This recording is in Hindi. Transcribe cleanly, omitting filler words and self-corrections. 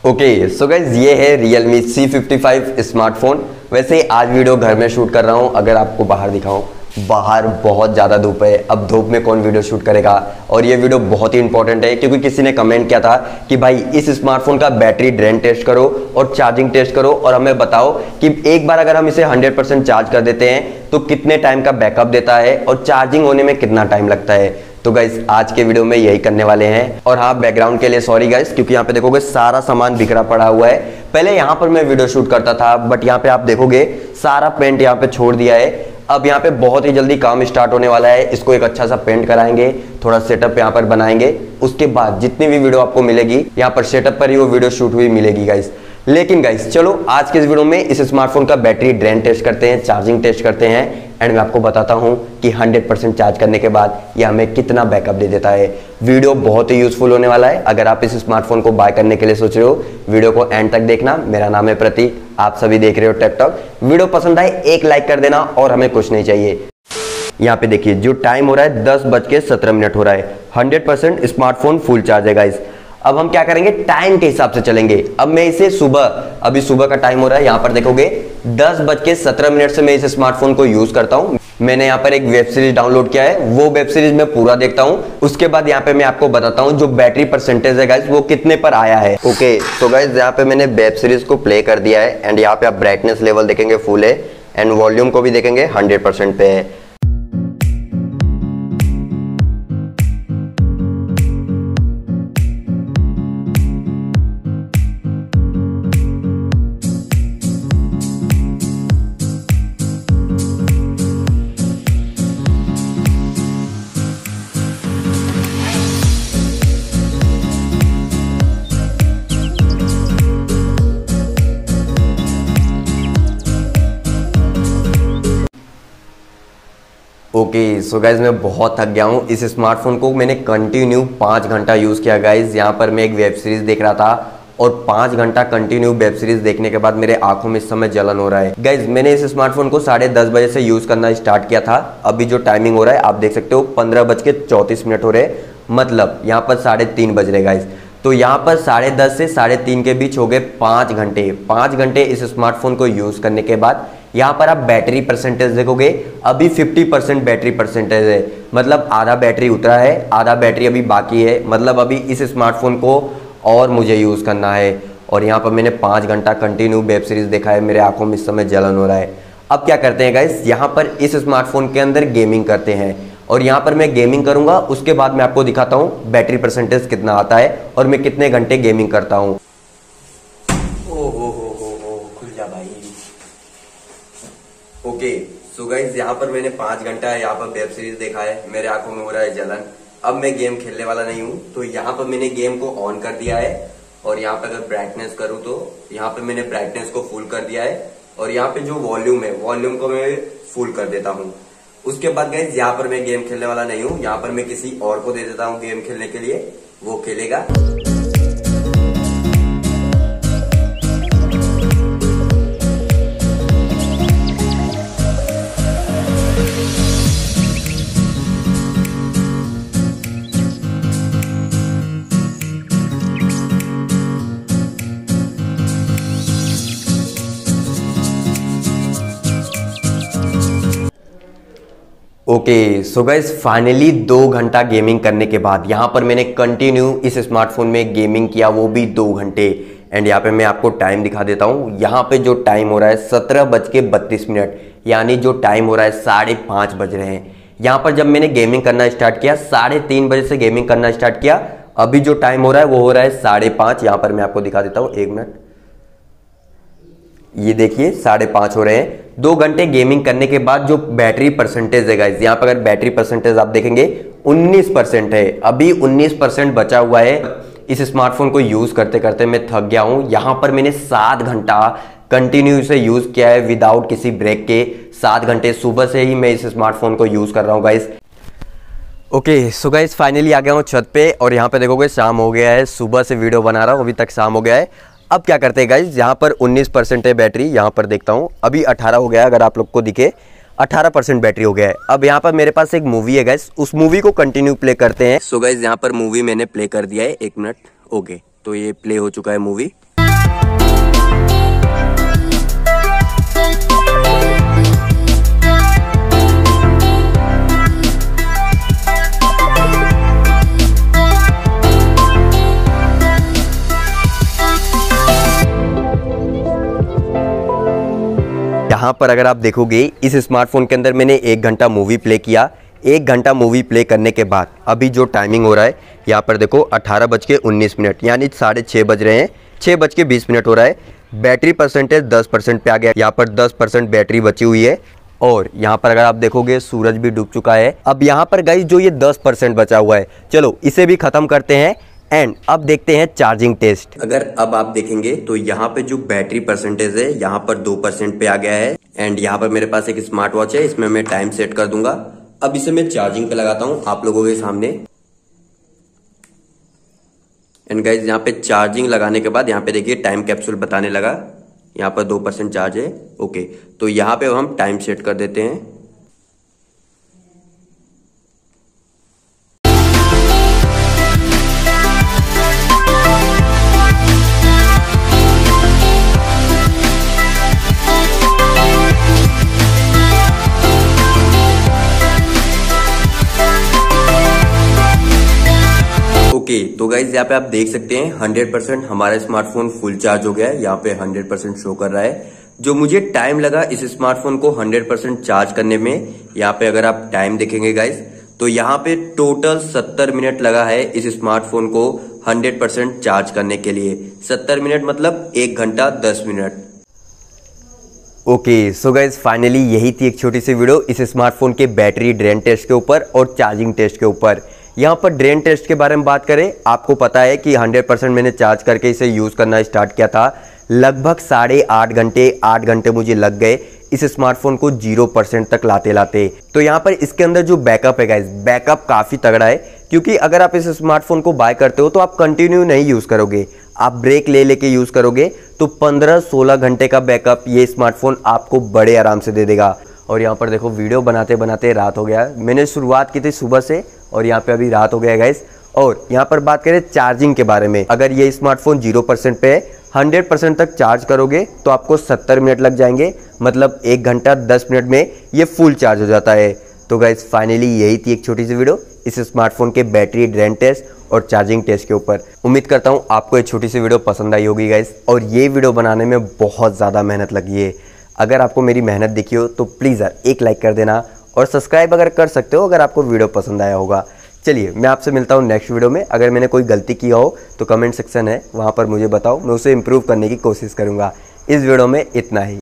ओके सो गाइज ये है Realme C55 स्मार्टफोन। वैसे आज वीडियो घर में शूट कर रहा हूँ। अगर आपको बाहर दिखाऊं, बाहर बहुत ज़्यादा धूप है। अब धूप में कौन वीडियो शूट करेगा। और ये वीडियो बहुत ही इंपॉर्टेंट है क्योंकि किसी ने कमेंट किया था कि भाई इस स्मार्टफोन का बैटरी ड्रेन टेस्ट करो और चार्जिंग टेस्ट करो और हमें बताओ कि एक बार अगर हम इसे 100% चार्ज कर देते हैं तो कितने टाइम का बैकअप देता है और चार्जिंग होने में कितना टाइम लगता है। तो गाइस आज के वीडियो में यही करने वाले हैं। और हाँ, बैकग्राउंड के लिए सॉरी गाइस, क्योंकि यहाँ पे देखोगे सारा सामान बिखरा पड़ा हुआ है। पहले यहाँ पर मैं वीडियो शूट करता था, बट यहाँ पे आप देखोगे सारा पेंट यहाँ पे छोड़ दिया है। अब यहाँ पे बहुत ही जल्दी काम स्टार्ट होने वाला है। इसको एक अच्छा सा पेंट कराएंगे, थोड़ा सेटअप यहाँ पर बनाएंगे। उसके बाद जितनी भी वीडियो आपको मिलेगी यहाँ पर सेटअप पर ही वो वीडियो शूट हुई मिलेगी गाइस। लेकिन गाइस चलो आज के इस वीडियो में इस स्मार्टफोन का बैटरी ड्रेन टेस्ट करते हैं, चार्जिंग टेस्ट करते हैं एंड मैं आपको बताता हूं कि 100% चार्ज करने के बाद यह हमें कितना बैकअप दे देता है। वीडियो बहुत ही यूजफुल होने वाला है। अगर आप इस स्मार्टफोन को बाय करने के लिए सोच रहे हो, वीडियो को एंड तक देखना। मेरा नाम है प्रतीक, आप सभी देख रहे हो टेक टॉक। वीडियो पसंद आए एक लाइक कर देना और हमें कुछ नहीं चाहिए। यहाँ पे देखिए जो टाइम हो रहा है 10:17 हो रहा है। 100% स्मार्टफोन फुल चार्ज है गाइस। अब हम क्या करेंगे, टाइम के हिसाब से चलेंगे। अब मैं इसे अभी सुबह का टाइम हो रहा है, यहाँ पर देखोगे 10:17 से मैं इस स्मार्टफोन को यूज करता हूँ। मैंने यहाँ पर एक वेब सीरीज डाउनलोड किया है, वो वेब सीरीज मैं पूरा देखता हूँ। उसके बाद यहाँ पे मैं आपको बताता हूँ जो बैटरी परसेंटेज है गाइस वो कितने पर आया है। ओके तो गाइस यहाँ पे मैंने वेब सीरीज को प्ले कर दिया है एंड यहाँ पे आप ब्राइटनेस लेवल देखेंगे फुल है एंड वॉल्यूम को भी देखेंगे 100% पे है। ओके सो गाइज मैं बहुत थक गया हूँ। इस स्मार्टफोन को मैंने कंटिन्यू 5 घंटा यूज़ किया गाइज। यहाँ पर मैं एक वेब सीरीज़ देख रहा था और 5 घंटा कंटिन्यू वेब सीरीज़ देखने के बाद मेरे आंखों में इस समय जलन हो रहा है गाइज। मैंने इस स्मार्टफोन को 10:30 बजे से यूज़ करना स्टार्ट किया था। अभी जो टाइमिंग हो रहा है आप देख सकते हो 15:34 हो रहे, मतलब यहाँ पर 3:30 बज रहे गाइज। तो यहाँ पर 10:30 से 3:30 के बीच हो गए 5 घंटे। 5 घंटे इस स्मार्टफोन को यूज़ करने के बाद यहाँ पर आप बैटरी परसेंटेज देखोगे, अभी 50% बैटरी परसेंटेज है। मतलब आधा बैटरी उतरा है, आधा बैटरी अभी बाकी है। मतलब अभी इस स्मार्टफोन को और मुझे यूज़ करना है। और यहाँ पर मैंने 5 घंटा कंटिन्यू वेब सीरीज़ देखा है, मेरे आंखों में इस समय जलन हो रहा है। अब क्या करते हैं गाइस, यहाँ पर इस स्मार्टफोन के अंदर गेमिंग करते हैं और यहाँ पर मैं गेमिंग करूँगा। उसके बाद मैं आपको दिखाता हूँ बैटरी परसेंटेज कितना आता है और मैं कितने घंटे गेमिंग करता हूँ। खुल जा भाई। ओके सो गाइज यहाँ पर मैंने 5 घंटा यहाँ पर वेब सीरीज देखा है, मेरे आंखों में हो रहा है जलन। अब मैं गेम खेलने वाला नहीं हूँ, तो यहाँ पर मैंने गेम को ऑन कर दिया है और यहाँ पे अगर ब्राइटनेस करूँ तो यहाँ पे मैंने ब्राइटनेस को फुल कर दिया है और यहाँ पे जो वॉल्यूम है वॉल्यूम को मैं फुल कर देता हूँ। उसके बाद गाइज यहाँ पर मैं गेम खेलने वाला नहीं हूँ, यहाँ पर मैं किसी और को दे देता हूँ गेम खेलने के लिए, वो खेलेगा। ओके सो गाइस फाइनली 2 घंटा गेमिंग करने के बाद यहाँ पर मैंने कंटिन्यू इस स्मार्टफोन में गेमिंग किया, वो भी 2 घंटे। एंड यहाँ पे मैं आपको टाइम दिखा देता हूँ। यहाँ पे जो टाइम हो रहा है 17:32, यानी जो टाइम हो रहा है 5:30 बज रहे हैं। यहाँ पर जब मैंने गेमिंग करना स्टार्ट किया 3:30 बजे से गेमिंग करना स्टार्ट किया। अभी जो टाइम हो रहा है वो हो रहा है 5:30। यहाँ पर मैं आपको दिखा देता हूँ, 1 मिनट, ये देखिए 5:30 हो रहे हैं। 2 घंटे गेमिंग करने के बाद जो बैटरी परसेंटेज है गाइस, यहाँ पर अगर बैटरी परसेंटेज आप देखेंगे 19% है। अभी 19% बचा हुआ है। इस स्मार्टफोन को यूज करते करते मैं थक गया हूँ। यहाँ पर मैंने 7 घंटा कंटिन्यू इसे यूज किया है विदाउट किसी ब्रेक के। 7 घंटे सुबह से ही मैं इस स्मार्टफोन को यूज कर रहा हूँ guys. Okay so guys finally आ गया हूँ छत पे और यहाँ पे देखोगे शाम हो गया है। सुबह से वीडियो बना रहा हूँ, अभी तक शाम हो गया है। अब क्या करते हैं गाइज, यहाँ पर 19% है बैटरी। यहाँ पर देखता हूँ अभी 18 हो गया है, अगर आप लोग को दिखे 18% बैटरी हो गया है। अब यहाँ पर मेरे पास एक मूवी है गाइस, उस मूवी को कंटिन्यू प्ले करते हैं। सो गाइस यहाँ पर मूवी मैंने प्ले कर दिया है, 1 मिनट। ओके तो ये प्ले हो चुका है मूवी। यहाँ पर अगर आप देखोगे इस स्मार्टफोन के अंदर मैंने 1 घंटा मूवी प्ले किया। 1 घंटा मूवी प्ले करने के बाद अभी जो टाइमिंग हो रहा है यहाँ पर देखो 18:19 यानी 6:30 बज रहे हैं, 6:20 हो रहा है। बैटरी परसेंटेज 10% पे आ गया, यहाँ पर 10% बैटरी बची हुई है। और यहाँ पर अगर आप देखोगे सूरज भी डूब चुका है। अब यहाँ पर गाइस जो ये 10% बचा हुआ है, चलो इसे भी ख़त्म करते हैं एंड अब देखते हैं चार्जिंग टेस्ट। अगर अब आप देखेंगे तो यहाँ पे जो बैटरी परसेंटेज है यहाँ पर 2% पे आ गया है। एंड यहाँ पर मेरे पास एक स्मार्ट वॉच है, इसमें मैं टाइम सेट कर दूंगा। अब इसे मैं चार्जिंग पे लगाता हूँ आप लोगों के सामने। एंड गाइस यहाँ पे चार्जिंग लगाने के बाद यहाँ पे देखिए टाइम कैप्सूल बताने लगा, यहाँ पर 2% चार्ज है। ओके, तो यहाँ पे हम टाइम सेट कर देते हैं। ओके, तो गाइज यहाँ पे आप देख सकते हैं 100% हमारा स्मार्टफोन फुल चार्ज हो गया है। यहाँ पे 100% शो कर रहा है। जो मुझे टाइम लगा इस स्मार्टफोन को 100% चार्ज करने में, यहाँ पे अगर आप टाइम देखेंगे गाइज तो यहाँ पे टोटल 70 मिनट लगा है इस स्मार्टफोन को 100% चार्ज करने के लिए। 70 मिनट मतलब 1 घंटा 10 minute. Okay, so guys finally यही थी एक छोटी सी वीडियो इस स्मार्टफोन के बैटरी ड्रेन टेस्ट के ऊपर और चार्जिंग टेस्ट के ऊपर। यहाँ पर ड्रेन टेस्ट के बारे में बात करें, आपको पता है कि 100% मैंने चार्ज करके इसे यूज़ करना स्टार्ट किया था। लगभग 8.5 घंटे 8 घंटे मुझे लग गए इस स्मार्टफोन को 0% तक लाते लाते। तो यहाँ पर इसके अंदर जो बैकअप है गाइस, बैकअप काफ़ी तगड़ा है। क्योंकि अगर आप इस स्मार्टफोन को बाय करते हो तो आप कंटिन्यू नहीं यूज़ करोगे, आप ब्रेक ले लेके यूज़ करोगे तो 15-16 घंटे का बैकअप ये स्मार्टफोन आपको बड़े आराम से दे देगा। और यहाँ पर देखो वीडियो बनाते बनाते रात हो गया। मैंने शुरुआत की थी सुबह से और यहाँ पे अभी रात हो गया गाइस। और यहाँ पर बात करें चार्जिंग के बारे में, अगर ये स्मार्टफोन 0% पे है, 100% तक चार्ज करोगे तो आपको 70 मिनट लग जाएंगे, मतलब 1 घंटा 10 मिनट में ये फुल चार्ज हो जाता है। तो गाइस फाइनली यही थी एक छोटी सी वीडियो इस स्मार्टफोन के बैटरी ड्रेन टेस्ट और चार्जिंग टेस्ट के ऊपर। उम्मीद करता हूँ आपको ये छोटी सी वीडियो पसंद आई होगी गाइस। और ये वीडियो बनाने में बहुत ज़्यादा मेहनत लगी है। अगर आपको मेरी मेहनत दिखी हो तो प्लीज़ यार एक लाइक कर देना और सब्सक्राइब अगर कर सकते हो अगर आपको वीडियो पसंद आया होगा। चलिए मैं आपसे मिलता हूँ नेक्स्ट वीडियो में। अगर मैंने कोई गलती किया हो तो कमेंट सेक्शन है, वहाँ पर मुझे बताओ, मैं उसे इम्प्रूव करने की कोशिश करूँगा। इस वीडियो में इतना ही।